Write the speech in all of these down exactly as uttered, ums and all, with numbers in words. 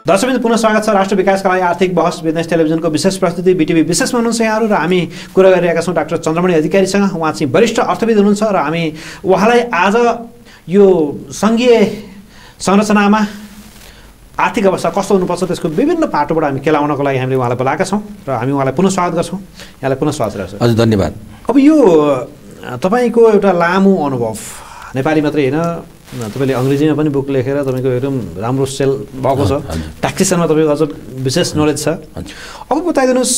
दर्शकबिन्दु पुनः स्वागत छ राष्ट्र विकासका लागि आर्थिक बहस बिजनेस टेलिभिजनको विशेष प्रस्तुति बीटीवी विशेषमा हुनुहुन्छ यहाँहरू र हामी कुरा गरिरहेका छौँ डाक्टर चन्द्रमणि अधिकारीसँग। उहाँ चाहिँ वरिष्ठ अर्थविद हुनुहुन्छ र हामी उहाँलाई आज यो सङ्घीय संरचनामा आर्थिक अवस्था कस्तो हुनुपर्छ त्यसको विभिन्न पाटोबाट हामी केलाउनको लागि हामीले उहाँलाई बोलाएका छौँ र हामी उहाँलाई पुनः स्वागत गर्छौँ। यहाँलाई पुनः स्वागत गर्छौँ। हजुर धन्यवाद। अब यो तपाईँको एउटा लामो अनुभव नेपाली मात्रै होइन, तपाईँले अङ्ग्रेजीमा पनि बुक लेखेर तपाईँको एकदम राम्रो सेल भएको छ, ट्याक्सेसनमा तपाईँको अझ विशेष नलेज छ। अब बताइदिनुहोस्,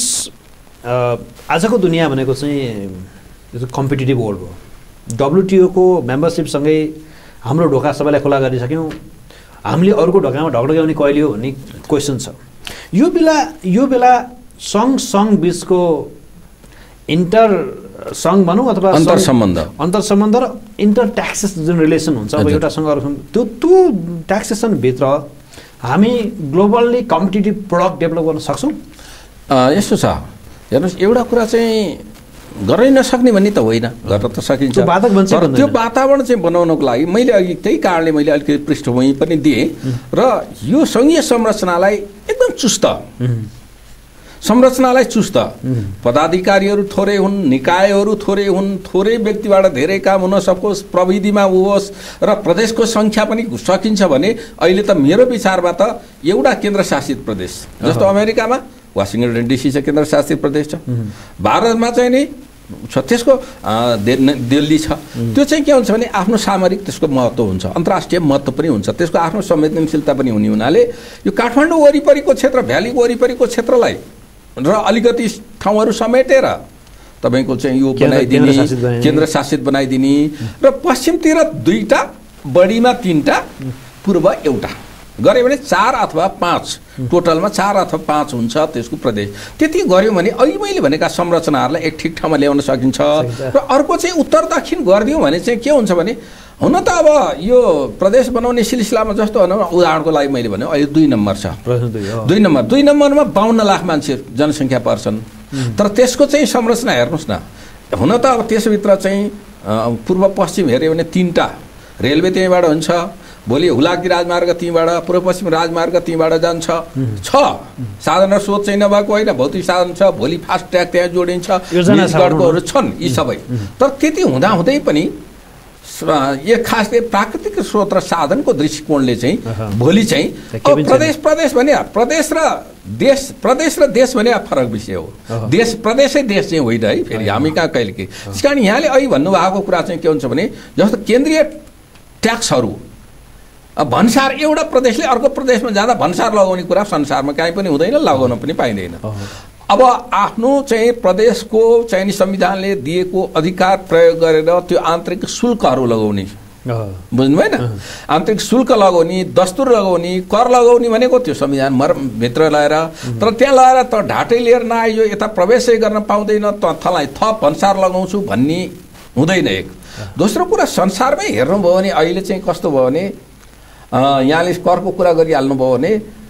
आजको दुनियाँ भनेको चाहिँ कम्पिटिटिभ वर्ल्ड हो। डब्लुटिओको मेम्बरसिपसँगै हाम्रो ढोका सबैलाई खुला गरिसक्यौँ, हामीले अरूको ढोकामा ढकढक्याउने कहिले हो भन्ने क्वेसन छ। यो बेला यो बेला सङ्घ सङ्घ बिचको इन्टर सङ्घ भनौँ अथवा अन्तर सम्बन्ध अन्तर सम्बन्ध र इन्टर ट्याक्सेस जुन रिलेसन हुन्छ अब एउटासँग अरूसँग त्यो त्यो ट्याक्सेसनभित्र हामी ग्लोबल्ली कम्पिटिटिभ प्रडक्ट डेभलप गर्न सक्छौँ? यस्तो छ, हेर्नुहोस्, एउटा कुरा चाहिँ गरै नसक्ने भन्ने त होइन, गर्न त सकिन्छ। तर त्यो वातावरण चाहिँ बनाउनको लागि मैले अघि त्यही कारणले मैले अलिकति पृष्ठभूमि पनि दिएँ र यो सङ्घीय संरचनालाई एकदम चुस्त संरचनालाई चुस्त, पदाधिकारीहरू थोरै हुन्, निकायहरू थोरै हुन्, थोरै व्यक्तिबाट धेरै काम हुन सकोस्, प्रविधिमा होस् र प्रदेशको सङ्ख्या पनि सकिन्छ भने अहिले त मेरो विचारमा त एउटा केन्द्रशासित प्रदेश जस्तो अमेरिकामा वासिङटन डिसी छ, केन्द्रशासित प्रदेश छ। भारतमा चाहिँ नि छ, त्यसको दिल्ली छ। त्यो चाहिँ के हुन्छ भने आफ्नो सामरिक त्यसको महत्त्व हुन्छ, अन्तर्राष्ट्रिय महत्त्व पनि हुन्छ, त्यसको आफ्नो संवेदनशीलता पनि हुने हुनाले यो काठमाडौँ वरिपरिको क्षेत्र, भ्याली वरिपरिको क्षेत्रलाई र अलिकति ठाउँहरू समेटेर तपाईँको चाहिँ यो बनाइदिने, केन्द्र शासित बनाइदिने र पश्चिमतिर दुईवटा, बढीमा तिनवटा, पूर्व एउटा गऱ्यो भने चार अथवा पाँच, टोटलमा चार अथवा पाँच हुन्छ त्यसको प्रदेश। त्यति गऱ्यो भने अहिले मैले भनेका संरचनाहरूलाई एक ठिक ठाउँमा ल्याउन सकिन्छ। र अर्को चाहिँ उत्तर दक्षिण गरिदिउँ भने चाहिँ के हुन्छ भने, हुन त अब यो प्रदेश बनाउने सिलसिलामा जस्तो भनौँ, उदाहरणको लागि मैले भने अहिले दुई नम्बर छ, दुई नम्बर दुई नम्बरमा बाहन्न लाख मान्छे जनसङ्ख्या पर्छन्। तर त्यसको चाहिँ संरचना हेर्नुहोस् न, हुन त अब त्यसभित्र चाहिँ पूर्व पश्चिम हेऱ्यो भने तिनवटा रेलवे त्यहीँबाट हुन्छ, भोलि हुलाकी राजमार्ग त्यहीँबाट, पूर्व पश्चिम राजमार्ग त्यहीँबाट जान्छ, छ साधन र स्रोत चाहिँ नभएको होइन, भौतिक साधन छ, भोलि फास्ट ट्र्याक त्यहाँ जोडिन्छ, सडकहरू छन् यी सबै। तर त्यति हुँदाहुँदै पनि यो खासले प्राकृतिक स्रोत र साधनको दृष्टिकोणले चाहिँ भोलि चाहिँ प्रदेश प्रदेश भने प्रदेश र देश, प्रदेश र देश भने फरक विषय हो। देश प्रदेशै देश चाहिँ होइन है, फेरि हामी कहाँ कहिले के। त्यस कारण यहाँले अहिले भन्नुभएको कुरा चाहिँ के हुन्छ भने, जस्तो केन्द्रीय ट्याक्सहरू भन्सार एउटा प्रदेशले अर्को प्रदेशमा जाँदा भन्सार लगाउने कुरा संसारमा कहीँ पनि हुँदैन, लगाउन पनि पाइँदैन। अब आफ्नो चाहिँ प्रदेशको चाहिँ संविधानले दिएको अधिकार प्रयोग गरेर त्यो आन्तरिक शुल्कहरू लगाउने, बुझ्नुभएन? आन्तरिक शुल्क लगाउने, दस्तुर लगाउने, कर लगाउने भनेको त्यो संविधान भित्र लगाएर, तर त्यहाँ लगाएर त ढाँटै लिएर नआयो, यता प्रवेशै गर्न पाउँदैन, त थलाई थप भन्सार लगाउँछु भन्ने हुँदैन एक। दोस्रो कुरा, संसारमै हेर्नुभयो भने अहिले चाहिँ कस्तो भयो भने, यहाँले करको कुरा गरिहाल्नुभयो भने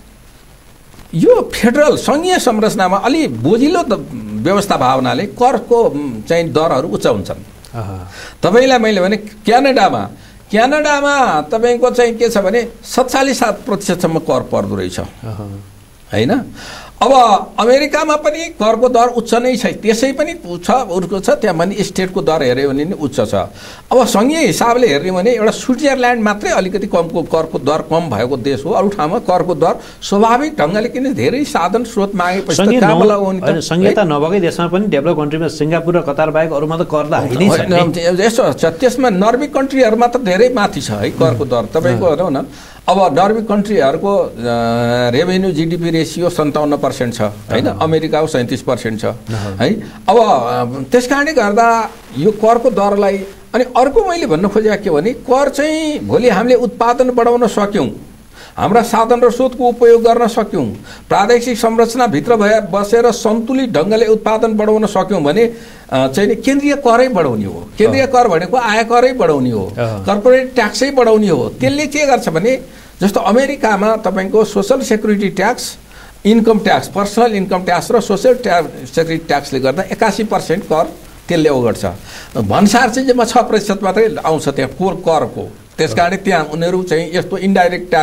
यो फेडरल सङ्घीय संरचनामा अलि बोझिलो व्यवस्था भावनाले करको चाहिँ दरहरू उच्च हुन्छन्। तपाईँलाई मैले भने क्यानाडामा क्यानाडामा तपाईँको चाहिँ के छ भने सत्तालिस सात प्रतिशतसम्म कर पर्दो रहेछ होइन। अब अमेरिकामा पनि करको दर उच्च नै छ, त्यसै पनि छ उर्को छ, त्यहाँ पनि स्टेटको दर हेऱ्यो भने नि उच्च छ। अब सङ्घीय हिसाबले हेर्ने भने एउटा स्विजरल्यान्ड मात्रै अलिकति कमको करको दर कम भएको देश हो, अरू ठाउँमा करको दर स्वाभाविक ढङ्गले किन धेरै साधन स्रोत मागेपछि त काम लगाउने त संहिता नभएकै देशमा पनि डेभलप कन्ट्रीमा सिङ्गापुर र कतार बाहेक अरूमा त कर त हाई यसो छ। त्यसमा नर्डिक कन्ट्रीहरूमा त धेरै माथि छ है करको दर तपाईँको हेरौँ न। अब नर्डिक कन्ट्रीहरूको रेभेन्यू जिडिपी रेसियो सन्ताउन्न पर्सेन्ट छ होइन, अमेरिकाको सैँतिस पर्सेन्ट छ है। अब त्यस कारणले गर्दा यो करको दरलाई, अनि अर्को मैले भन्न खोजेको के भने, कर चाहिँ भोलि हामीले उत्पादन बढाउन सक्यौँ, हाम्रा साधन र स्रोतको उपयोग गर्न सक्यौँ, प्रादेशिक संरचनाभित्र भए बसेर सन्तुलित ढङ्गले उत्पादन बढाउन सक्यौँ भने चाहिँ नि केन्द्रीय करै बढाउने हो। केन्द्रीय कर भनेको आय करै बढाउने हो, कर्पोरेट ट्याक्सै बढाउने हो। त्यसले के गर्छ भने, जस्तो अमेरिकामा तपाईँको social security tax, income tax, personal income tax र सोसल ट्याक्स सेक्युरिटी ट्याक्सले गर्दा एकासी पर्सेन्ट कर त्यसले ओगट्छ। भन्सार चाहिँ जम्मा छ प्रतिशत मात्रै आउँछ त्यहाँ कोर करको। त्यस कारण त्यहाँ उनीहरू चाहिँ यस्तो इन्डाइरेक्ट ट्याक्स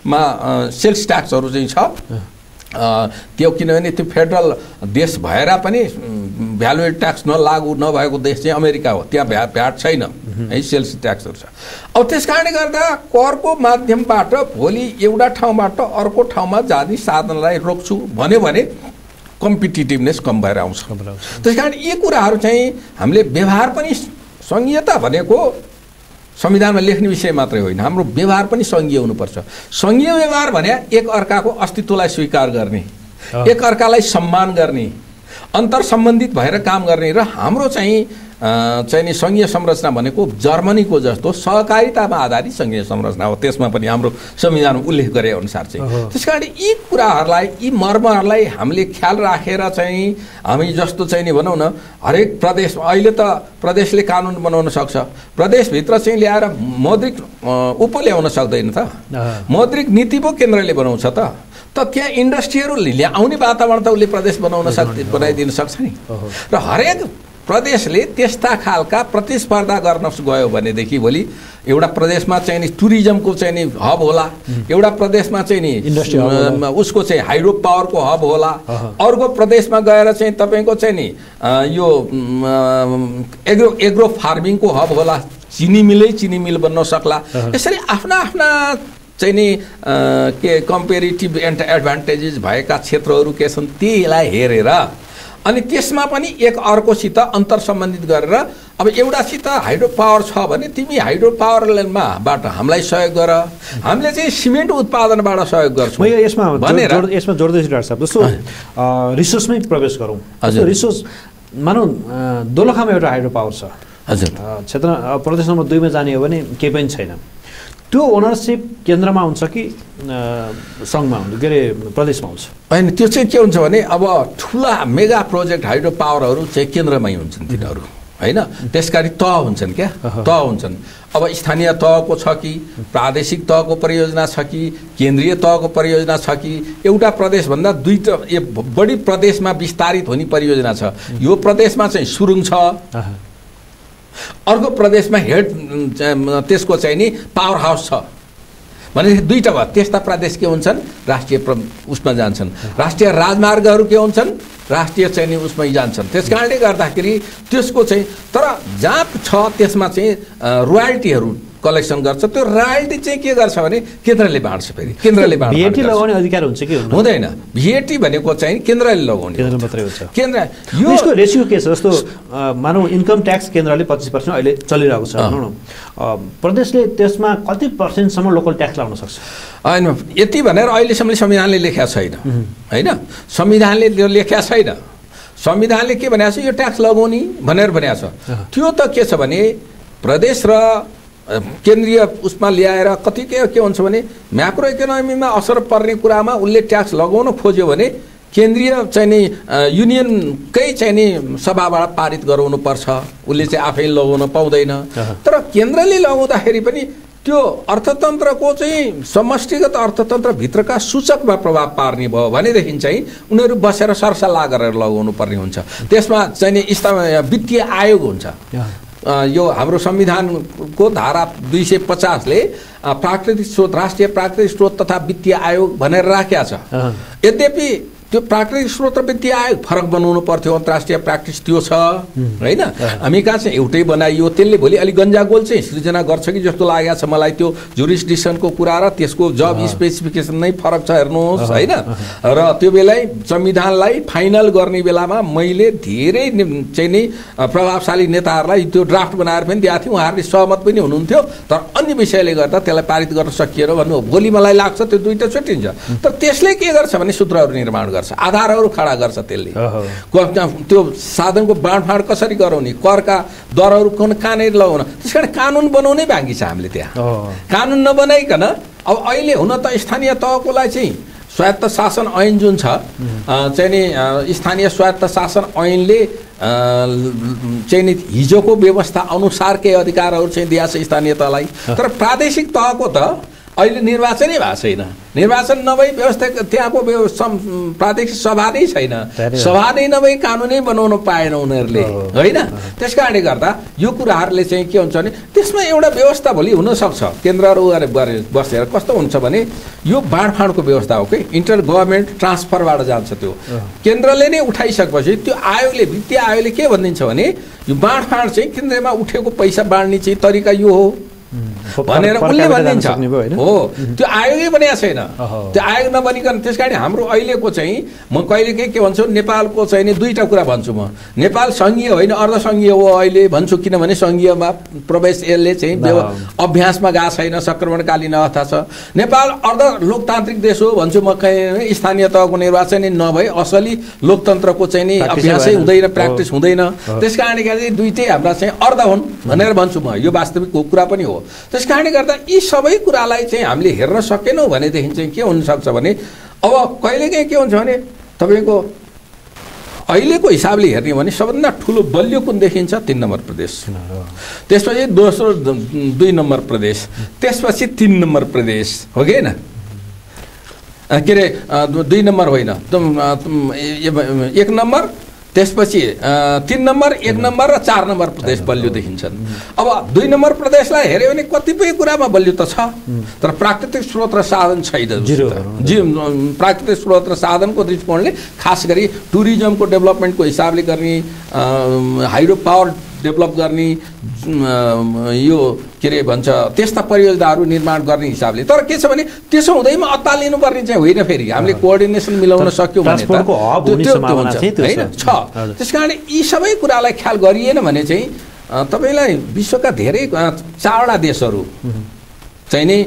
मा सेल्स ट्याक्सहरू चाहिँ छ त्यो किनभने त्यो फेडरल देश भएर पनि भ्यालु एडेड ट्याक्स नलागु नभएको देश चाहिँ अमेरिका हो त्यहाँ भ्या भ्याट छैन है सेल्स ट्याक्सहरू छ अब त्यस कारणले गर्दा करको माध्यमबाट भोलि एउटा ठाउँबाट अर्को ठाउँमा जाने साधनलाई रोक्छु भन्यो भने कम्पिटिटिभनेस कम भएर आउँछ त्यस कारण यी कुराहरू चाहिँ हामीले व्यवहार पनि सङ्घीयता भनेको संविधानमा लेख्ने विषय मात्रै होइन हाम्रो व्यवहार पनि सङ्घीय हुनुपर्छ सङ्घीय व्यवहार भने एक अर्काको अस्तित्वलाई स्वीकार गर्ने एक अर्कालाई सम्मान गर्ने अन्तर सम्बन्धित भएर काम गर्ने र हाम्रो चाहिँ चाहिँ नि सङ्घीय संरचना भनेको जर्मनीको जस्तो सहकारितामा आधारित सङ्घीय संरचना हो त्यसमा पनि हाम्रो संविधानमा उल्लेख गरे अनुसार चाहिँ त्यसकारण यी कुराहरूलाई यी मर्महरूलाई हामीले ख्याल राखेर चाहिँ हामी जस्तो चाहिँ नि भनौँ न हरेक प्रदेश अहिले त प्रदेशले कानुन बनाउन सक्छ प्रदेशभित्र चाहिँ ल्याएर मौद्रिक उप ल्याउन सक्दैन त मौद्रिक नीति पो केन्द्रले बनाउँछ त त त्यहाँ इन्डस्ट्रीहरू ल्याउने वातावरण त उसले प्रदेश बनाउन सक्छ बनाइदिन सक्छ नि र हरेक प्रदेशले त्यस्ता खालका प्रतिस्पर्धा गर्न गयो भनेदेखि भोलि एउटा प्रदेशमा चाहिँ नि टुरिज्मको चाहिँ नि हब होला एउटा प्रदेशमा चाहिँ नि उसको चाहिँ हाइड्रो पावरको हब होला अर्को प्रदेशमा गएर चाहिँ तपाईँको चाहिँ नि यो एग्रो एग्रो फार्मिङको हब होला चिनी मिलै चिनी मिल बन्न सक्ला यसरी आफ्ना आफ्ना चाहिँ नि के कम्पेरिटिभ एडभान्टेजेस भएका क्षेत्रहरू के छन् त्यहीलाई हेरेर अनि त्यसमा पनि एक अर्कोसित अन्तर सम्बन्धित गरेर अब एउटासित हाइड्रो पावर छ भने तिमी हाइड्रो पावरमा बाट हामीलाई सहयोग गर हामीले चाहिँ सिमेन्ट उत्पादनबाट सहयोग गर्छौँ म यसमा भनेर यसमा जोड्दैछु डाक्टर साहब जस्तो रिसोर्समै प्रवेश गरौँ हजुर रिसोर्स मानौँ दोलखामा एउटा हाइड्रो पावर छ हजुर क्षेत्र प्रदेश नम्बर दुईमा जाने हो भने केही पनि छैन त्यो ओनरसिप केन्द्रमा हुन्छ कि सङ्घमा हुन्छ के अरे प्रदेशमा हुन्छ होइन त्यो चाहिँ के हुन्छ भने अब ठुला मेगा प्रोजेक्ट हाइड्रो पावरहरू चाहिँ केन्द्रमै हुन्छन् तिनीहरू होइन त्यसकारी तह हुन्छन् क्या तह हुन्छन् अब स्थानीय तहको छ कि प्रादेशिक तहको परियोजना छ कि केन्द्रीय तहको परियोजना छ कि एउटा प्रदेशभन्दा दुईटा बढी प्रदेशमा विस्तारित हुने परियोजना छ यो प्रदेशमा चाहिँ सुरुङ छ अर्को प्रदेशमा हेड त्यसको चाहिँ नि पावर हाउस छ भनेदेखि दुईटा भयो त्यस्ता प्रदेश के हुन्छन् राष्ट्रिय उसमा जान्छन् राष्ट्रिय राजमार्गहरू के हुन्छन् राष्ट्रिय चाहिँ नि उसमै जान्छन् त्यस कारणले गर्दाखेरि त्यसको चाहिँ तर जहाँ छ त्यसमा चाहिँ रोयल्टीहरू कलेक्सन गर्छ त्यो रोयल्टी चाहिँ के गर्छ भने केन्द्रले बाँड्छ फेरि केन्द्रले बाँड्छ भीएटी लगाउने अधिकार हुन्छ कि हुँदैन भीएटी भनेको चाहिँ केन्द्रले लगाउने केन्द्र मात्रै हुन्छ केन्द्र यो यसको रेसियो के छ जस्तो मानौ इन्कम ट्याक्स केन्द्रले पच्चिस पर्सेन्ट अहिले चलिरहेको छ भनौँ न प्रदेशले त्यसमा कति पर्सेन्टसम्म लोकल ट्याक्स लगाउन सक्छ होइन यति भनेर अहिलेसम्म संविधानले लेखेको छैन होइन संविधानले त्यो लेखेको छैन संविधानले के भनेको छ यो ट्याक्स लगाउने भनेर भनेको छ त्यो त के छ भने प्रदेश र केन्द्रीय उसमा ल्याएर कति के के हुन्छ भने म्याक्रो इकोनोमीमा असर पर्ने कुरामा उसले ट्याक्स लगाउन खोज्यो भने केन्द्रीय चाहिँ नि युनियनकै चाहिँ नि सभाबाट पारित गराउनु पर्छ उसले चाहिँ आफै लगाउन पाउँदैन तर केन्द्रले लगाउँदाखेरि पनि त्यो अर्थतन्त्रको चाहिँ समष्टिगत अर्थतन्त्रभित्रका सूचकमा प्रभाव पार्ने भयो भनेदेखि चाहिँ उनीहरू बसेर सरसल्लाह गरेर लगाउनु पर्ने हुन्छ त्यसमा चाहिँ नि वित्तीय आयोग हुन्छ यो हाम्रो संविधानको धारा दुई सय पचासले प्राकृतिक स्रोत राष्ट्रिय प्राकृतिक स्रोत तथा वित्तीय आयोग भनेर राखेको छ यद्यपि त्यो प्राकृतिक स्रोत र वित्तीय आयोग फरक बनाउनु पर्थ्यो अन्तर्राष्ट्रिय प्र्याक्टिस त्यो छ होइन हामी कहाँ चाहिँ एउटै बनाइयो त्यसले भोलि अलिक गन्जागोल चाहिँ सृजना गर्छ कि जस्तो लागेको छ मलाई त्यो जुरिसडिक्सनको कुरा र त्यसको जब स्पेसिफिकेसन नै फरक छ हेर्नुहोस् होइन र त्यो बेला संविधानलाई फाइनल गर्ने बेलामा मैले धेरै चाहिँ नि प्रभावशाली नेताहरूलाई त्यो ड्राफ्ट बनाएर पनि दिएको थिएँ उहाँहरूले सहमत पनि हुनुहुन्थ्यो तर अन्य विषयले गर्दा त्यसलाई पारित गर्न सकिएर भन्नु भोलि मलाई लाग्छ त्यो दुईटा छुट्टिन्छ तर त्यसले के गर्छ भने सूत्रहरू निर्माण गर्छ आधारहरू खडा गर्छ त्यसले त्यो साधनको बाँडफाँड कसरी गराउने करका दरहरू कुन कहाँनिर लगाउन त्यस कारण कानुन बनाउनै बाँकी छ हामीले त्यहाँ कानुन नबनाइकन अब अहिले हुन त स्थानीय तहकोलाई चाहिँ स्वायत्त शासन ऐन जुन छ चाहिँ नि स्थानीय स्वायत्त शासन ऐनले चाहिँ नि हिजोको व्यवस्था अनुसारकै अधिकारहरू चाहिँ दिएको छ स्थानीय तहलाई तर प्रादेशिक तहको त अहिले निर्वाचनै भएको छैन निर्वाचन नभई व्यवस्था त्यहाँको प्रादेशिक सभा नै छैन सभा नै नभई कानुनै बनाउन पाएन उनीहरूले होइन त्यस कारणले गर्दा यो कुराहरूले चाहिँ के हुन्छ भने त्यो त्यसमा एउटा व्यवस्था भोलि हुनसक्छ केन्द्रहरू गरे बसेर कस्तो हुन्छ भने यो बाँडफाँडको व्यवस्था हो कि इन्टर गभर्मेन्ट ट्रान्सफरबाट जान्छ त्यो केन्द्रले नै उठाइसकेपछि त्यो आयोगले वित्तीय आयोगले के भनिदिन्छ भने यो बाँडफाँड चाहिँ केन्द्रमा उठेको पैसा बाँड्ने चाहिँ तरिका यो हो भनेर उसले भनिदिन्छ हो त्यो आयोगै बनिएको छैन त्यो आयोग नबनिकन त्यस कारण हाम्रो अहिलेको चाहिँ म कहिले के के भन्छु नेपालको चाहिँ नि दुईवटा कुरा भन्छु म नेपाल सङ्घीय होइन अर्ध सङ्घीय हो अहिले भन्छु किनभने सङ्घीयमा प्रवेश यसले चाहिँ अभ्यासमा गएको छैन सङ्क्रमणकालीन अवस्था छ नेपाल अर्ध लोकतान्त्रिक देश हो भन्छु म कहीँ स्थानीय तहको निर्वाचन नभए असली लोकतन्त्रको चाहिँ नि अभ्यासै हुँदैन प्र्याक्टिस हुँदैन त्यस कारणले गर्दा दुईटै हाम्रा चाहिँ अर्ध हुन् भनेर भन्छु म यो वास्तविक कुरा पनि हो त्यस कारणले गर्दा यी सबै कुरालाई चाहिँ हामीले हेर्न सकेनौँ भनेदेखि चाहिँ के हुनसक्छ भने अब कहिलेकाहीँ के हुन्छ भने तपाईँको अहिलेको हिसाबले हेर्ने भने सबभन्दा ठुलो बलियो कुन देखिन्छ तीन नम्बर प्रदेश त्यसपछि दोस्रो दुई नम्बर प्रदेश त्यसपछि तीन नम्बर प्रदेश हो कि होइन के अरे दुई नम्बर होइन एक नम्बर त्यसपछि तीन नम्बर एक नम्बर र चार नम्बर प्रदेश बलियो देखिन्छन् अब दुई नम्बर प्रदेशलाई हेऱ्यो भने कतिपय कुरामा बलियो त छ तर प्राकृतिक स्रोत र साधन छैन जी प्राकृतिक स्रोत र साधनको दृष्टिकोणले खास गरी टुरिज्मको डेभलपमेन्टको हिसाबले गर्ने हाइड्रो पावर डेभलप गर्ने यो के अरे भन्छ त्यस्ता परियोजनाहरू निर्माण गर्ने हिसाबले तर के छ भने त्यसो हुँदैमा अत्तालिनुपर्ने चाहिँ होइन फेरि हामीले कोअर्डिनेसन मिलाउन सक्यौँ भने त होइन छ त्यस कारण यी सबै कुरालाई ख्याल गरिएन भने चाहिँ तपाईँलाई विश्वका धेरै चारवटा देशहरू चाहिँ नि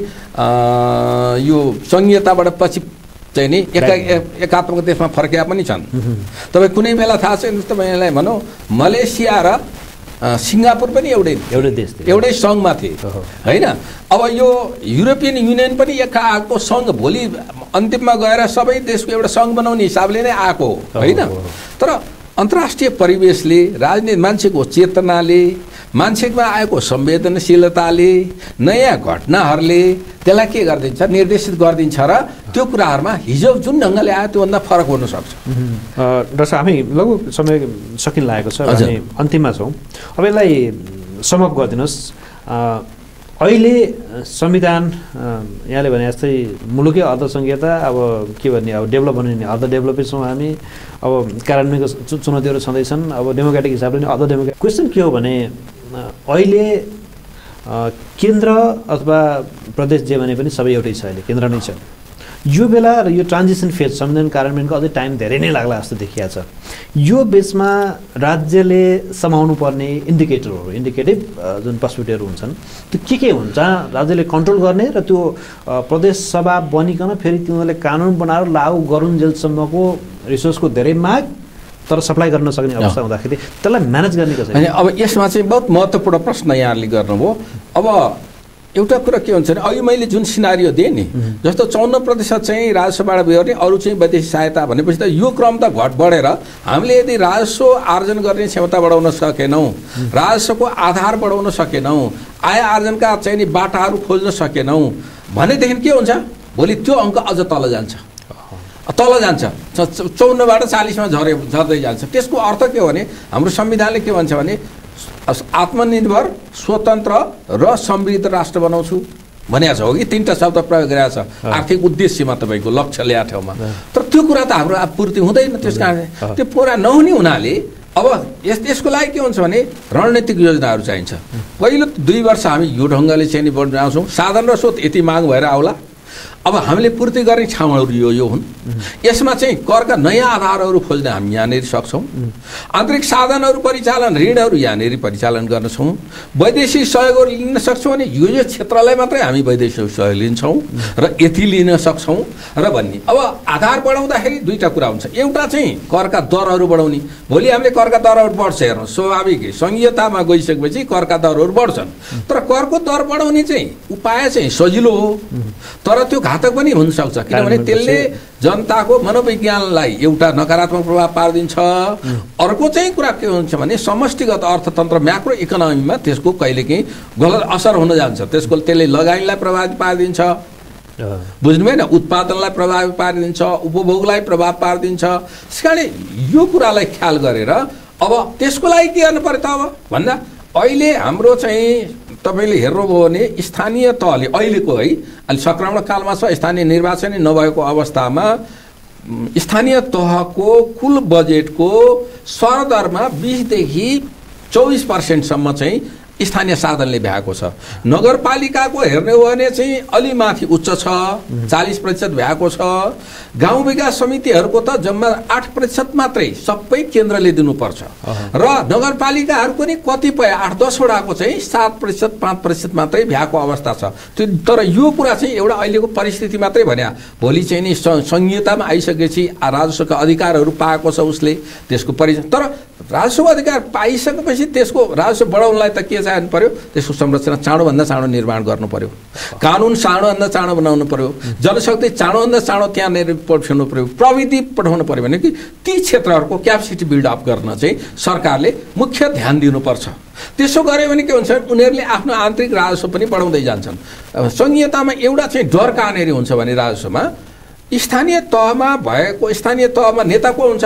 यो सङ्घीयताबाट पछि चाहिँ नि एका एकात्मक देशमा फर्किया पनि छन् तपाईँ कुनै बेला थाहा छैन तपाईँलाई भनौँ मलेसिया र सिङ्गापुर पनि एउटै एउटै देश एउटै सङ्घमा थिए होइन अब यो युरोपियन युनियन पनि एकाको सङ्घ भोलि अन्तिममा गएर सबै देशको एउटा सङ्घ बनाउने हिसाबले नै आएको होइन तर अन्तर्राष्ट्रिय परिवेशले राजनीति मान्छेको चेतनाले मान्छेमा आएको संवेदनशीलताले नयाँ घटनाहरूले त्यसलाई के गरिदिन्छ निर्देशित गरिदिन्छ र त्यो कुराहरूमा हिजो जुन ढङ्गले आयो त्योभन्दा फरक हुनसक्छ डाक्टर साहब हामी लगभग समय सकिन लागेको छ हामी अन्तिममा छौँ अब यसलाई समअप गरिदिनुहोस् अहिले संविधान यहाँले भने जस्तै मुलुकै अर्धसङ्घीयता अब के भन्ने अब डेभलप भन्ने अर्ध डेभलपै छौँ हामी अब कार्यान्वयनको चुनौतीहरू छँदैछन् अब डेमोक्रेटिक हिसाबले नि अर्ध डेमोक्रेटिक क्वेसन के हो भने अहिले केन्द्र अथवा प्रदेश जे भने पनि सबै एउटै छ अहिले केन्द्र नै छ यो बेला र यो ट्रान्जिसन फेज संविधान कार्यान्वयनको अझै टाइम धेरै नै लाग्ला जस्तो देखिया छ यो बेचमा राज्यले समाउनु पर्ने इन्डिकेटरहरू इन्डिकेटिभ जुन पर्सपेक्टिभहरू हुन्छन् त्यो के के हुन्छ राज्यले कन्ट्रोल गर्ने र त्यो प्रदेश सभा बनिकन फेरि तिनीहरूले कानुन बनाएर लागू गरुन्जेलसम्मको रिसोर्सको धेरै माग तर सप्लाई गर्न सक्ने अवस्था हुँदाखेरि त्यसलाई म्यानेज गर्ने कसरी अब यसमा चाहिँ बहुत महत्त्वपूर्ण प्रश्न यहाँले गर्नुभयो अब एउटा कुरा के हुन्छ भने अहिले मैले जुन सिनारियो दिएँ नि जस्तो चौन्न प्रतिशत चाहिँ राजस्वबाट बिहोर्ने अरू चाहिँ वैदेशिक सहायता भनेपछि त यो क्रम त घट बढेर हामीले यदि राजस्व आर्जन गर्ने क्षमता बढाउन सकेनौँ राजस्वको आधार बढाउन सकेनौँ आय आर्जनका चाहिँ नि बाटाहरू खोज्न सकेनौँ भनेदेखि के हुन्छ भोलि त्यो अङ्क अझ तल जान्छ तल जान्छ चौन्नबाट चालिसमा झरे झर्दै जान्छ त्यसको अर्थ के हो भने हाम्रो संविधानले के भन्छ भने आत्मनिर्भर स्वतन्त्र र समृद्ध राष्ट्र बनाउँछु भनेको छ हो कि तीनटा शब्द प्रयोग गरेको छ आर्थिक उद्देश्यमा तपाईँको लक्ष्य ल्याएको ठाउँमा तर त्यो कुरा त हाम्रो पूर्ति हुँदैन त्यस कारणले त्यो पुरा नहुने हुनाले अब यस यसको लागि के हुन्छ भने रणनीतिक योजनाहरू चाहिन्छ पहिलो दुई वर्ष हामी यो ढङ्गले चाहिँ नि बनाउँछौँ साधन र स्रोत यति माग भएर आउला अब हामीले पूर्ति गर्ने ठाउँहरू यो यो हुन् यसमा चाहिँ करका नयाँ आधारहरू खोज्न हामी यहाँनिर सक्छौँ आन्तरिक साधनहरू परिचालन ऋणहरू यहाँनिर परिचालन गर्नछौँ वैदेशिक सहयोगहरू लिन सक्छौँ भने यो यो क्षेत्रलाई मात्रै हामी वैदेशिक सहयोग लिन्छौँ र यति लिन सक्छौँ र भन्ने अब आधार बढाउँदाखेरि दुईवटा कुरा हुन्छ एउटा चाहिँ करका दरहरू बढाउने भोलि हामीले करका दरहरू बढ्छ हेर्नु स्वाभाविक सङ्घीयतामा गइसकेपछि करका दरहरू बढ्छन् तर करको दर बढाउने चाहिँ उपाय चाहिँ सजिलो हो तर त्यो घातक पनि हुनसक्छ किनभने त्यसले जनताको मनोविज्ञानलाई एउटा नकारात्मक प्रभाव पारिदिन्छ अर्को चाहिँ कुरा के हुन्छ भने समष्टिगत अर्थतन्त्र म्याक्रो इकोनोमीमा त्यसको कहिलेकाहीँ गलत असर हुन जान्छ त्यसको त्यसले लगानीलाई प्रभावित पारिदिन्छ बुझ्नु भएन उत्पादनलाई प्रभावित पारिदिन्छ उपभोगलाई प्रभाव पारिदिन्छ त्यस कारण यो कुरालाई ख्याल गरेर अब त्यसको लागि के गर्नु पर्यो त अब भन्दा अहिले हाम्रो चाहिँ तपाईँले हेर्नुभयो भने स्थानीय तहले अहिलेको है अहिले सङ्क्रमण कालमा छ स्थानीय निर्वाचन नभएको अवस्थामा स्थानीय तहको कुल बजेटको सरदरमा बिसदेखि चौबिस पर्सेन्टसम्म चाहिँ स्थानीय साधनले भ्याएको छ। नगरपालिकाको हेर्ने हो भने चाहिँ अलि माथि उच्च छ, चालिस प्रतिशत भ्याएको छ। गाउँ विकास समितिहरूको त जम्मा आठ प्रतिशत मात्रै सबै केन्द्रले दिनुपर्छ र नगरपालिकाहरूको नि कतिपय आठ दसवटाको चाहिँ सात प्रतिशत पाँच प्रतिशत मात्रै भ्याएको अवस्था छ। त्यो तर यो कुरा चाहिँ एउटा अहिलेको परिस्थिति मात्रै भने भोलि चाहिँ नि संहितामा आइसकेपछि राजस्वका अधिकारहरू पाएको छ उसले त्यसको परि तर राजस्व अधिकार पाइसकेपछि त्यसको राजस्व बढाउनलाई त के चाहिनु पर्यो त्यसको संरचना चाँडोभन्दा चाँडो निर्माण गर्नु पर्यो, कानुन चाँडोभन्दा चाँडो बनाउनु पर्यो, जनशक्ति चाँडोभन्दा चाँडो त्यहाँनिर पठाउनु पर्यो, प्रविधि पठाउनु पर्यो भने कि ती क्षेत्रहरूको क्यापेसिटी बिल्डअप गर्न चाहिँ सरकारले मुख्य ध्यान दिनुपर्छ। त्यसो गर्यो भने के हुन्छ उनीहरूले आफ्नो आन्तरिक राजस्व पनि बढाउँदै जान्छन्। संहितामा एउटा चाहिँ डर कहाँनिर हुन्छ भने राजस्वमा स्थानीय तहमा भएको स्थानीय तहमा नेता को हुन्छ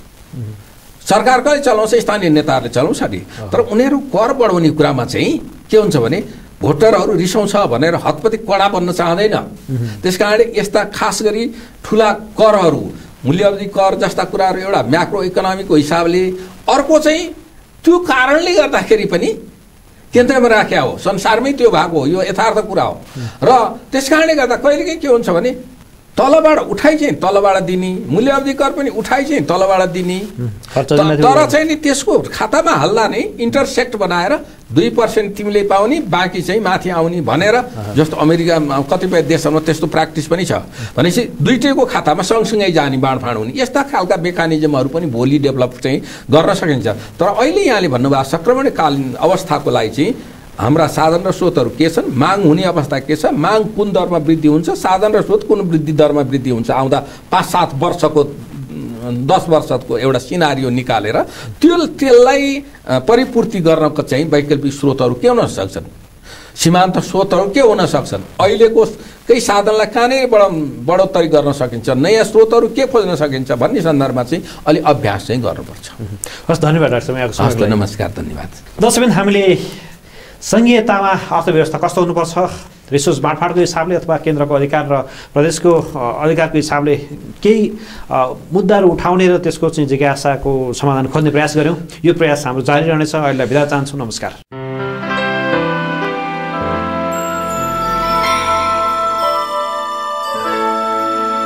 सरकारकै चलाउँछ, स्थानीय नेताहरूले चलाउँछ नि, तर उनीहरू कर बढाउने कुरामा चाहिँ के हुन्छ भने भोटरहरू रिसाउँछ भनेर हतपति कडा बन्न चाहँदैन। त्यस कारणले यस्ता खास गरी ठुला करहरू मूल्यवर्धित कर जस्ता कुराहरू एउटा म्याक्रो इकोनोमीको हिसाबले अर्को चाहिँ त्यो कारणले गर्दाखेरि पनि केन्द्रमा राख्या हो, संसारमै त्यो भएको हो, यो यथार्थ कुरा हो। र त्यस कारणले गर्दा कहिलेकाहीँ के हुन्छ भने तलबाट उठाइ चाहिँ तलबाट दिने, मूल्यवर्धित कर पनि उठाइ चाहिँ तलबाट दिने, तर चाहिँ नि त्यसको खातामा हाल्दा नै इन्टरसेक्ट बनाएर दुई पर्सेन्ट तिमीले पाउने बाँकी चाहिँ माथि आउने भनेर जस्तो अमेरिका कतिपय देशहरूमा त्यस्तो प्र्याक्टिस पनि छ भनेपछि दुइटैको खातामा सँगसँगै जाने बाँडफाँड हुने यस्ता खालका मेकानिजमहरू पनि भोलि डेभलप चाहिँ गर्न सकिन्छ। तर अहिले यहाँले भन्नुभयो सङ्क्रमणकालीन अवस्थाको लागि चाहिँ हाम्रा साधन र स्रोतहरू के छन्, माग हुने अवस्था के छ, माग कुन दरमा वृद्धि हुन्छ, साधन र स्रोत कुन वृद्धि दरमा वृद्धि हुन्छ आउँदा पाँच सात वर्षको दस वर्षको एउटा सिनारियो निकालेर त्यो त्यसलाई परिपूर्ति गर्नको चाहिँ वैकल्पिक स्रोतहरू के हुन सक्छन्, सीमान्त स्रोतहरू के हुन सक्छन्, अहिलेको केही साधनलाई कहाँनिर बढ बढोत्तरी गर्न सकिन्छ, नयाँ स्रोतहरू के खोज्न सकिन्छ भन्ने सन्दर्भमा चाहिँ अलि अभ्यास चाहिँ गर्नुपर्छ। हस्, धन्यवाद डाक्टर साहब। नमस्कार, धन्यवाद। दर्शकबिन, हामीले संघीयतामा अर्थव्यवस्था कस्तो हुनुपर्छ, रिसोर्स बाँडफाँडको हिसाबले अथवा केन्द्रको अधिकार र प्रदेशको अधिकारको हिसाबले केही मुद्दाहरू उठाउने र त्यसको चाहिँ जिज्ञासाको समाधान खोज्ने प्रयास गऱ्यौँ। यो प्रयास हाम्रो जारी रहनेछ। अहिले बिदा चाहन्छु। नमस्कार।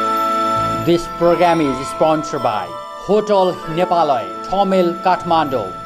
This program is sponsored by Hotel Nepalai, Thomel, Kathmandu.